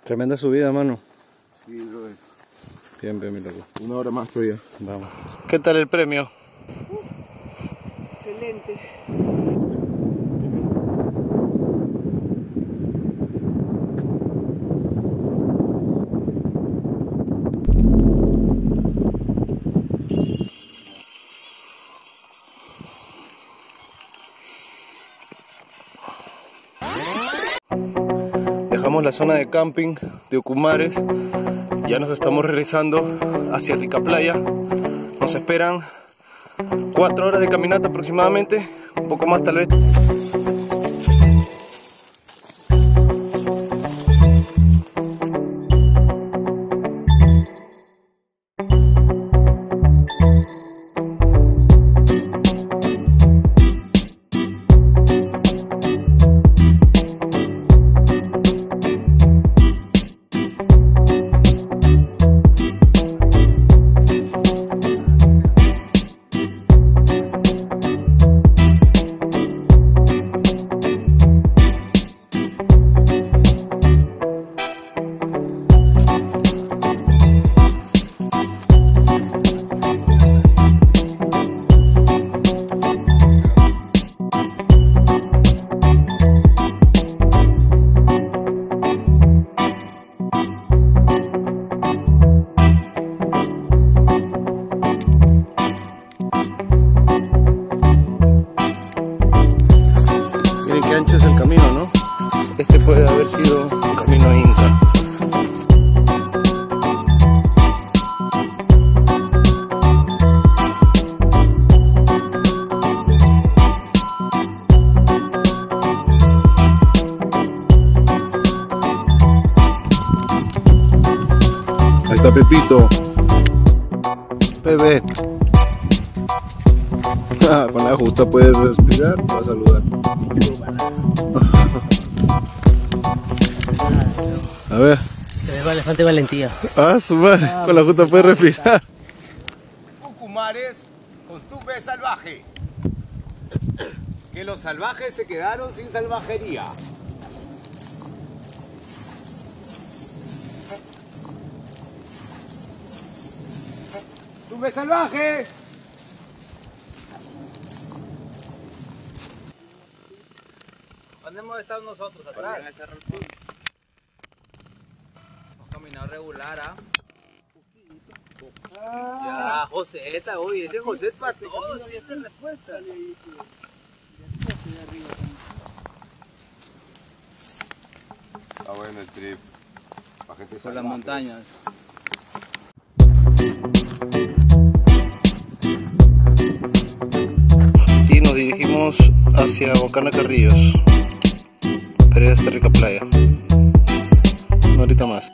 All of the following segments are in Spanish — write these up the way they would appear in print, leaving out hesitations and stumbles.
Tremenda subida, mano. Sí, brother. Bien, bien, mi loco. Una hora más todavía. Vamos. ¿Qué tal el premio? Excelente. Dejamos la zona de camping de Ucumares. Ya nos estamos regresando hacia Rica Playa. Nos esperan 4 horas de caminata aproximadamente, un poco más tal vez. Miren qué ancho es el camino, ¿no? Este puede haber sido un camino inca. Ahí está Pepito. Bebé. Con la justa puedes respirar, te va a saludar. A ver. Le falta valentía. Ah, su madre. Con la justa puedes respirar. Ucumares con Tupe Salvaje. Que los salvajes se quedaron sin salvajería. ¡Tupe Salvaje! ¿Dónde hemos estado nosotros? Atrás. Hemos caminado regular, ¿ah? Ya, Joseta, oye, ese José es para todos. Esta es respuesta. Está bueno el trip. La gente Por las montañas. Y nos dirigimos hacia Bocana Carrillos para ir hasta Rica Playa. Una horita más.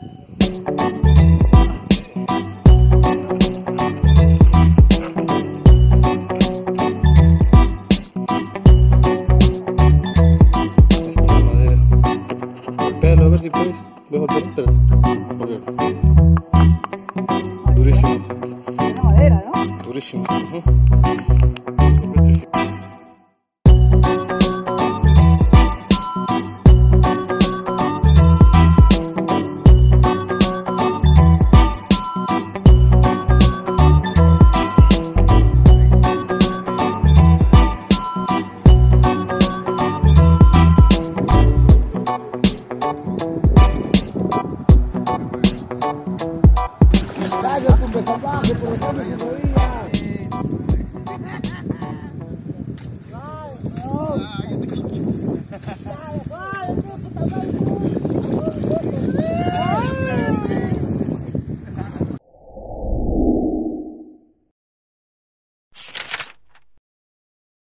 Esta madera. Golpéalo a ver si puedes. ¿Ves golpear? Espérate. Ok. Durísimo. Una madera, ¿no? Durísimo. ¡Vaya, Tupe Salvaje, por ejemplo!